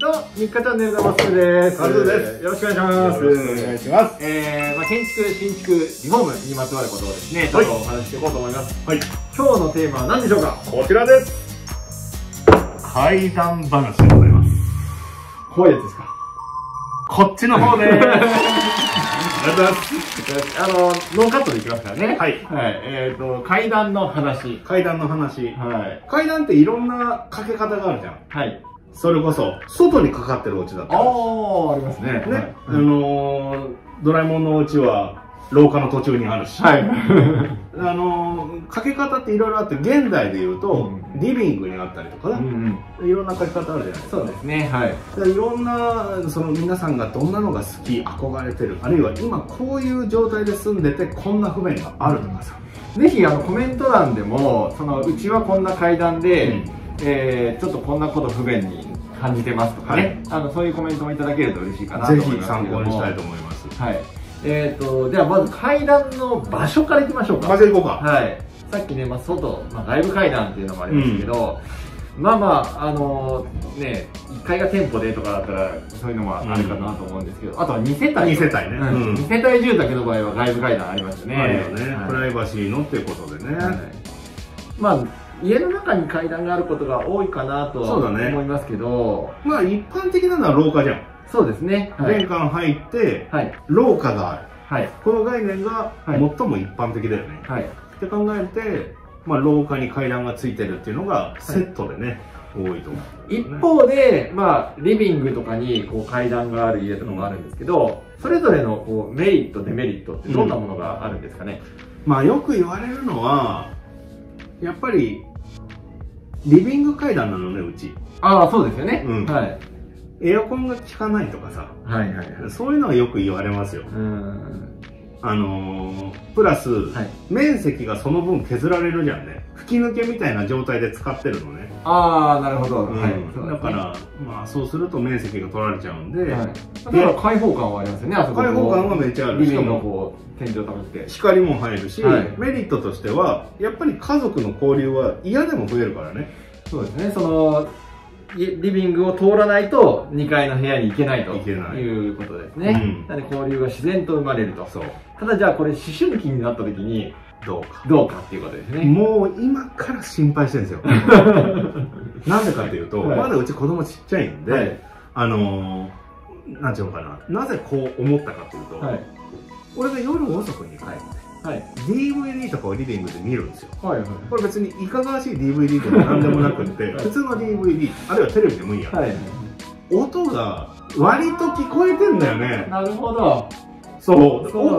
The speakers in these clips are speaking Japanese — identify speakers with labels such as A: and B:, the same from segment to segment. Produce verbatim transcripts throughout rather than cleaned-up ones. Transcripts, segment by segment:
A: どうも、日課チャンネルのまっすーです。
B: カズです。
A: よろしくお願いします。
B: よろしくお願いします。
A: えー、まあ、建築、新築、リフォームにまつわることをですね、ちょっとお話ししていこうと思います。はい。今日のテーマは何でしょうか？
B: こちらです。怪談話でございます。
A: 怖いやつですか？
B: こっちの方でーす。ありがとうございます。
A: あの、ノーカットでいきますからね。はい。はい。えっと、階段の話。
B: 階段の話。
A: はい。
B: 階段っていろんなかけ方があるじゃん。はい。それこそ、外にかかってるお家だったり。
A: ああ、ありますね。
B: ね。あのー、ドラえもんのお家は、廊下の途中にあるし。はい。あのー、かけ方っていろいろあって、現代で言うと、リビングにあったりとかね。いろんなかけ方あるじゃないですか。
A: そうですね。はい。
B: いろんな、その皆さんがどんなのが好き、憧れてる。あるいは今こういう状態で住んでて、こんな不便があるとかさ。
A: ぜひ、あの、コメント欄でも、その、うちはこんな階段で、えー、ちょっとこんなこと不便に感じてますとかね、はい、あのそういうコメントもいただけると嬉しいかなと思いますけども、ぜひ参考にしたいと思います。はい。えっと、ではまず階段の場所からいきましょうか。
B: 場所行こうか。
A: はい。さっきね、まあ、外、まあ、外部階段っていうのもありますけど、うん、まあまあ、あのー、ね、いっかいが店舗でとかだったら、そういうのもあるかなと思うんですけど、うん、あとはに世帯。
B: に世帯ね。
A: うん、に世帯住宅の場合は外部階段ありますよね。
B: あるよね。はい、プライバシーのっていうことでね。はい、
A: まあ、家の中に階段があることが多いかなとは思いますけど、
B: ね、まあ一般的なのは廊下じゃん。
A: そうですね。
B: はい、玄関入って、はい、廊下がある。はい、この概念が最も一般的だよね。はい、って考えて、まあ、廊下に階段がついてるっていうのがセットでね、はい、多いと思う、ね。
A: 一方で、まあ、リビングとかにこう階段がある家とかもあるんですけど、うん、それぞれのこうメリット、デメリットってどんなものがあるんですかね。
B: うん、まあよく言われるのは、やっぱりリビング階段なのね、うち。
A: ああ、そうですよね。うん、はい。
B: エアコンが効かないとかさ、はいはいはい、そういうのはよく言われますよ。うんあのー、プラス、はい、面積がその分削られるじゃんね。吹き抜けみたいな状態で使ってるのね。
A: ああ、なるほど。うん、はい。
B: だから、まあそうすると面積が取られちゃうんで、はい、
A: だから開放感はありますよね。あそこ
B: 開放感はめっちゃある。
A: リビングのこう天井高くて
B: 光も入るし、はい、メリットとしてはやっぱり家族の交流は嫌でも増えるからね。
A: そうですね。そのリビングを通らないとにかいの部屋に行けないということですね。うん、なので交流が自然と生まれると。そう。ただじゃあこれ思春期になった時にどうかどうかっていうことですね。
B: もう今から心配してるんですよ。なんでかっていうと、はい、まだうち子供ちっちゃいんで、はい、あのー、なんていうのかな、なぜこう思ったかっていうと、はい、俺が夜遅くに帰って、はい、ディーブイディー とかをリビングで見るんですよ。はいはい、これ別にいかがわしい ディーブイディー とかなんでもなくって、はい、普通の ディーブイディー、あるいはテレビでもいいや、はい、音が割と聞こえてんだよね。
A: なるほど。
B: そう、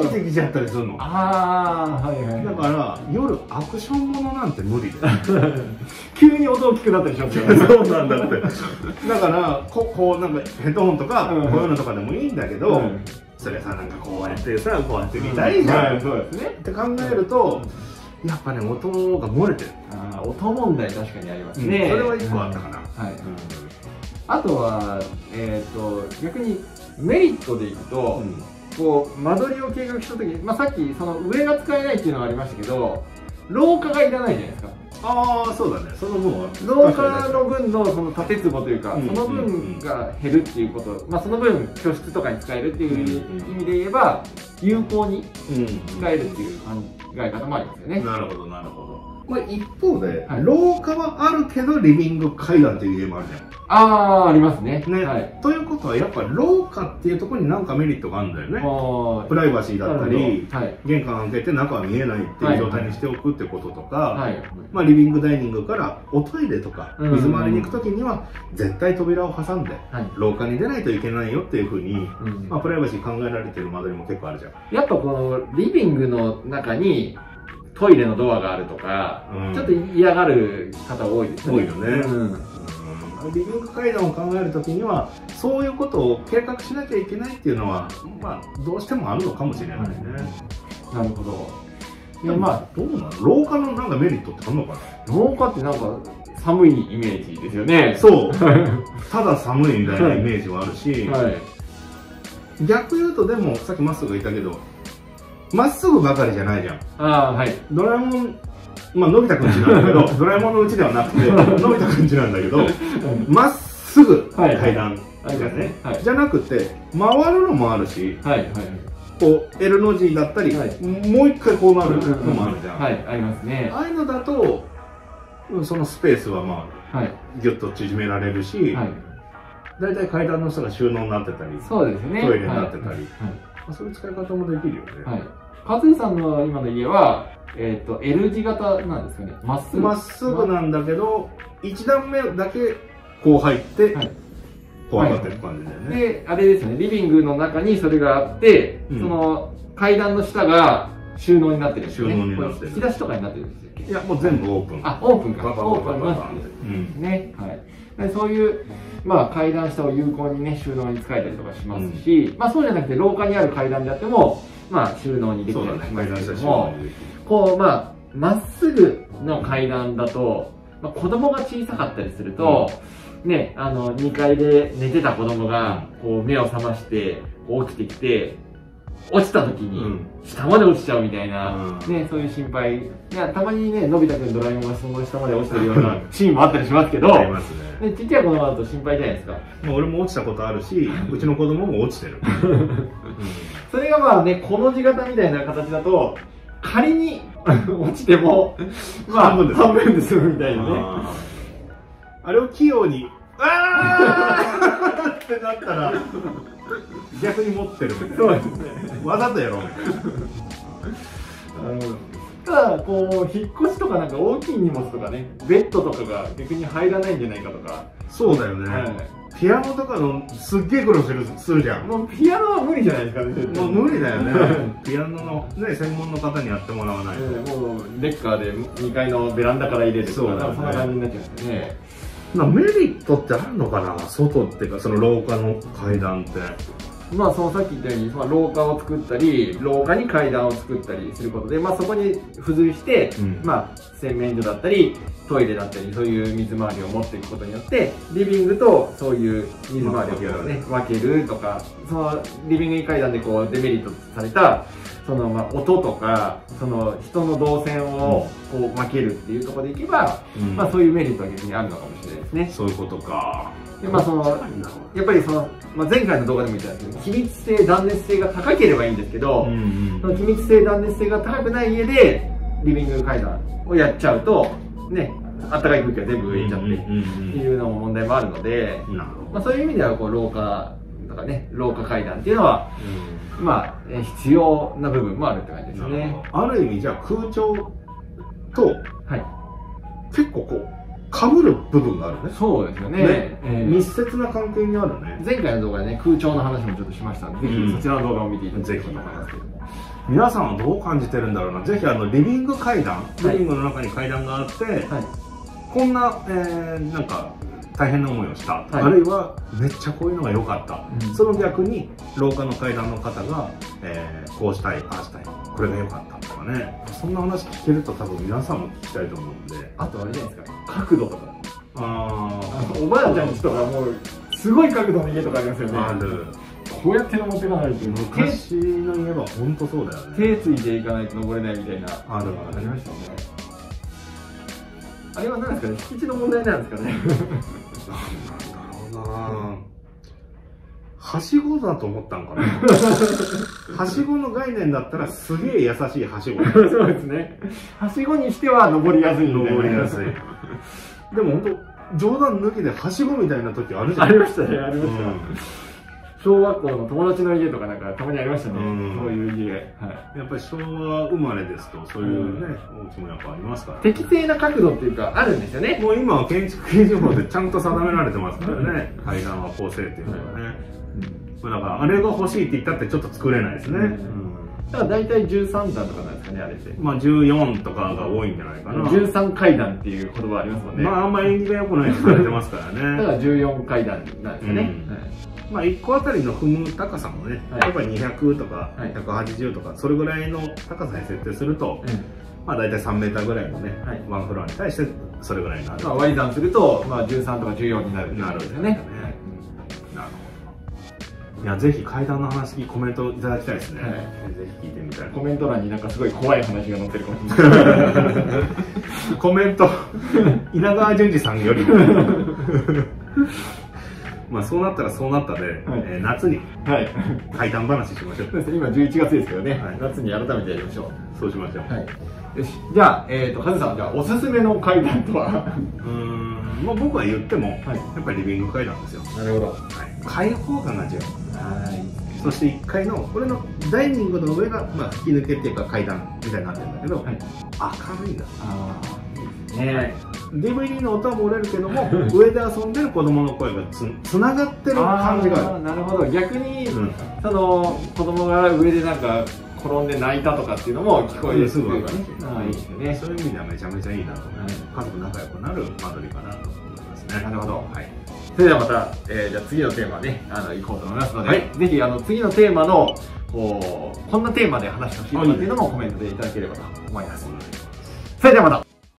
B: 起きてきちゃったりするの。
A: ああ、はいはい。
B: だから夜アクションものなんて無理で。
A: 急に音大きくなったりしますよね。
B: そうなんだって。だからここうなんかヘッドホンとかこういうのとかでもいいんだけど、それさなんかこうやってさこうやって見たいじゃん。そうですね。って考えるとやっぱね音が漏れてる。
A: ああ、音問題確かにありますね。
B: それは一個あったかな。はい。
A: あとはえっと逆にメリットでいくと。こう間取りを計画した時に、まあ、さっきその上が使えないっていうのがありましたけど廊下がいらないじゃないですか。
B: ああ、そうだね。その分は
A: 廊下の分のその縦坪というか、その分が減るっていうこと、まあその分居室とかに使えるっていう意味で言えば有効に使えるっていう考え方もありますよね。
B: なるほどなるほど。まあ一方で、はい、廊下はあるけどリビング階段っていう家もあるじゃん。
A: ああ、ありますね。
B: ね、はい、ということはやっぱ廊下っていうところに何かメリットがあるんだよね。プライバシーだったり、はい、玄関開けて中は見えないっていう状態にしておくってこととか、はい、まあリビングダイニングからおトイレとか水回りに行く時には絶対扉を挟んで廊下に出ないといけないよっていうふうに、まあプライバシー考えられてる間取りも結構あるじゃん。
A: やっぱこのリビングの中にトイレのドアがあるとか、うん、ちょっと嫌がる方多いですよね。
B: 多いよね。うんリビング階段を考えるときにはそういうことを計画しなきゃいけないっていうのはまあどうしてもあるのかもしれないね。
A: なるほど。
B: いやまあどうなの？廊下のなんかメリットってあるのかな？
A: 廊下ってなんか寒いイメージですよね。
B: そう。ただ寒いみたいなイメージはあるし、はい、逆言うとでもさっきまっすぐ言ったけどまっすぐばかりじゃないじゃん。ああはい。ドラえもんまあのび太くんちなんだけどドラえもんのうちではなくてのび太くんちなんだけどまっすぐ階段
A: ありますね。
B: じゃなくて回るのもあるし、
A: はいはい。
B: こう L の字だったり、もう一回こうなるのもあるじゃん。
A: はい、ありますね。
B: ああいうのだとそのスペースはまあギュッと縮められるし、だいたい階段の下が収納になってたり、
A: そうですね。
B: トイレになってたり、そういう使い方もできるよね。
A: はい。和井さんの今の家はえっと L 字型なんですかね。まっすぐ。
B: まっすぐなんだけど、一段目だけこう入って、こう上がってる感じだよね。
A: で、あれですね、リビングの中にそれがあって、その階段の下が収納になってるんですね。収納になってる。引き出しとかになってるんですよ。
B: いや、もう全部オープン。
A: あ、オープンか。オープンなんですね。はい。そういう、まあ階段下を有効にね、収納に使えたりとかしますし、まあそうじゃなくて廊下にある階段であっても、まあ収納にできたりしますけども、こう、まあ、まっすぐの階段だと、まあ、子供が小さかったりすると、ね、あのにかいで寝てた子供がこう目を覚まして起きてきて落ちた時に下まで落ちちゃうみたいな、うん、ね、そういう心配、いやたまにね、のび太くんドラえもんがその下まで落ちてるようなシーンもあったりしますけど、ありますね。ちっちゃい子供だと心配じゃないですか。
B: もう俺も落ちたことあるし、うちの子供も落ちてる。うん、
A: それがまあね、この字型みたいな形だと仮に落ちてもまあ半分で半分で済むみたいなね。
B: あれを器用にあーってなったら逆に持ってるみたいな。そうですね。わざとやろうみたいな。
A: ただこう引っ越しとかなんか大きい荷物とかね、ベッドとかが逆に入らないんじゃないかとか。
B: そうだよね。はい、ピアノとかのすっげえ苦労するするじゃん。
A: もうピアノは無理じゃないですかね。
B: もう無理だよね。ピアノのね専門の方にやってもらわないと。
A: えー、もうレッカーでにかいのベランダから入れるとか、ね、そんな感じになっちゃうんですね。
B: メリットってあるのかな、外っていうかその廊下の階段って。
A: まあそのさっき言ったように、まあ、廊下を作ったり廊下に階段を作ったりすることで、まあ、そこに付随して、うん、まあ洗面所だったりトイレだったりそういう水回りを持っていくことによってリビングとそういう水回りを、ね、分けるとか、そのリビング階段でこうデメリットされたそのまあ音とかその人の動線をこう分けるっていうところでいけば、うん、まあそういうメリットは逆にあるのかもしれないですね。
B: そういうことか。
A: でまあそのやっぱりその、まあ、前回の動画でも言ったんですけど、気密性断熱性が高ければいいんですけど、うんうん、その気密性断熱性が高くない家でリビング階段をやっちゃうとね、暖かい空気が全部上に行っちゃってっていうのも問題もあるので、まあそういう意味ではこう廊下とかね、廊下階段っていうのは、うん、まあ必要な部分もあるって感じですね。
B: ある意味じゃあ空調と、はい、結構こう被る部分があるね。
A: そうですよね。ね、
B: えー、密接な関係にあるね。
A: 前回の動画でね、空調の話もちょっとしましたので、ぜひそちらの動画を見ていただきたいと思いますけども。
B: 皆さんはどう感じてるんだろうな。ぜひあのリビング階段、リビングの中に階段があって、はい、こんな、えー、なんか大変な思いをした、はい、あるいはめっちゃこういうのが良かった、うん、その逆に廊下の階段の方が、えー、こうしたい、ああしたい、これが良かったとかね、そんな話聞けると多分皆さんも聞きたいと思うんで。
A: あとあれじゃないですか、角度とか。ああ、おばあちゃんちとかもうすごい角度の家とかありますよね。ある。こうやって登っていかないと、
B: 昔の家は本当そうだよね。
A: 手ついていかないと登れないみたいな。
B: ある
A: ありましたね。あれは何ですかね、敷地の問題なんですかね。なんだ
B: ろうな。はしごだと思ったんかな。はしごの概念だったらすげえ優しいはしご。
A: そうですね。はしごにしては登りやすい。
B: 登りやすい。でも本当冗談抜きではしごみたいな時あるじゃん。
A: ありましたね、ありました。小学校の友達の家とかなんかたまにありましたね。そういう家。
B: はい。やっぱり昭和生まれですとそういうね、お家もやっぱありますから。
A: 適正な角度っていうかあるんですよね。
B: もう今は建築基準法でちゃんと定められてますからね。階段は構成っていうのはね。だからあれが欲しいって言ったってちょっと作れないですね。
A: だから大体じゅうさんだんとかなんですかね、あれって。
B: まあじゅうよんとかが多いんじゃないかな。
A: じゅうさん階段っていう言葉ありますもんね。
B: まああんま縁起が良くないとされてますからね。
A: だからじゅうよん階段なんですね。
B: まあいっこあたりの踏む高さもね、やっぱりにひゃくとかひゃくはちじゅうとかそれぐらいの高さに設定すると、まあ大体さんメーターぐらいのね、ワンフロアに対してそれぐらいになる。
A: まあ割り算するとまあじゅうさんとかじゅうよんになるんですよね。
B: いや、ぜひ階段の話にコメントいただきたいですね。はい、ぜひ聞いてみたい。
A: コメント欄になんかすごい怖い話が載ってるかもしれない。
B: コメント稲川淳二さんよりまあそうなったらそうなったで、え夏に怪談話しましょう。
A: そうですね、今じゅういちがつですけどね、夏に改めてやりましょう。
B: そうしましょ
A: う。よし、じゃあ、えっと、カズさん、じゃあ、おすすめの怪談とは。
B: うーん、まあ僕は言っても、やっぱりリビング怪談ですよ。
A: なるほど。
B: 開放感が違う。そしていっかいの、これのダイニングの上が、まあ、吹き抜けっていうか階段みたいになってるんだけど、はい、明るいんだ。ああ、ね、はい、ディーブイディー の音は漏れるけども、上で遊んでる子供の声がつつながってる感じがある。
A: なるほど、逆に、うん、その子供が上でなんか転んで泣いたとかっていうのも聞こえるすぐ分かるね。ああ、いいですよね。そういう意味ではめちゃめちゃいいなと、はい、家族仲良くなる間取りかなと思いますね。なるほど。はい。それではまた、えー、じゃあ次のテーマね、あの、行こうと思いますので、はい、ぜひ、あの、次のテーマの、こう、こんなテーマで話してほしいとかっていうのもコメントでいただければと思います。それではまた。